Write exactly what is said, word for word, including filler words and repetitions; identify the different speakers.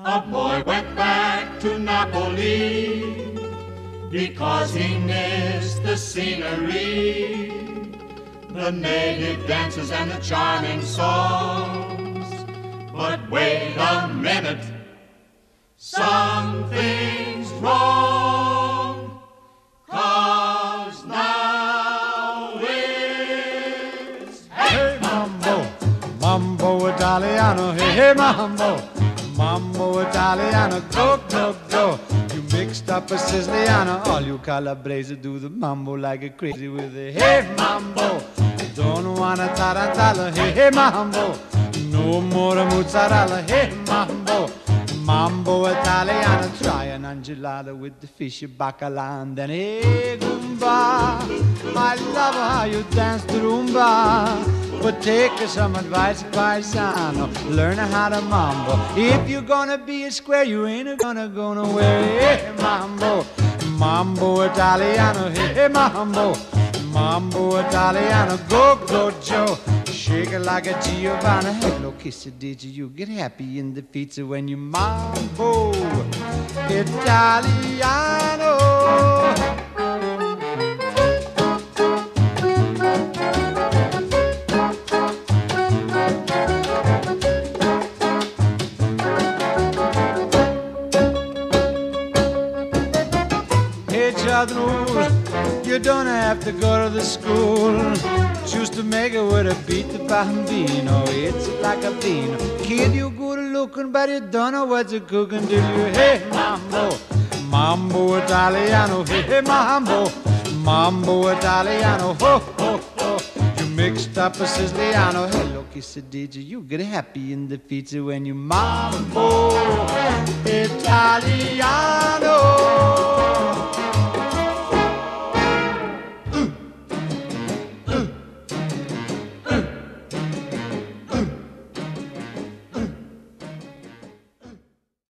Speaker 1: A boy went back to Napoli because he missed the scenery, the native dances and the charming songs. But wait a minute, something's wrong, 'cause now it's hey,
Speaker 2: Mambo, Mambo Italiano, hey, hey, Mambo, Mambo Italiano, go, go, go. You mixed up a Siciliano, all you Calabrese do the mambo like a crazy with a hey, Mambo. Don't wanna tarantella, hey, hey, Mambo. No more mozzarella, hey, Mambo. Mambo Italiano, try an angelada with the fish bacala and then hey, Goomba. I love how you dance the rumba. But take some advice, paisano, learn how to mambo. If you're gonna be a square, you ain't gonna go nowhere. Hey, Mambo, Mambo Italiano, hey, Mambo, Mambo Italiano, go, go, Joe. Shake it like a Giovanna. Hello, kiss it, did you get happy in the feet when you Mambo Italiano? You don't have to go to the school. Choose to make it with a beat the bambino. It's like a bean. Kid, you good looking, but you don't know what you're cooking, do you? Hey, Mambo, Mambo Italiano. Hey, hey, Mambo, Mambo Italiano. Ho, ho, ho. You mixed up a Siciliano. Hello, kiss it, did you? You get happy in the feet when you Mambo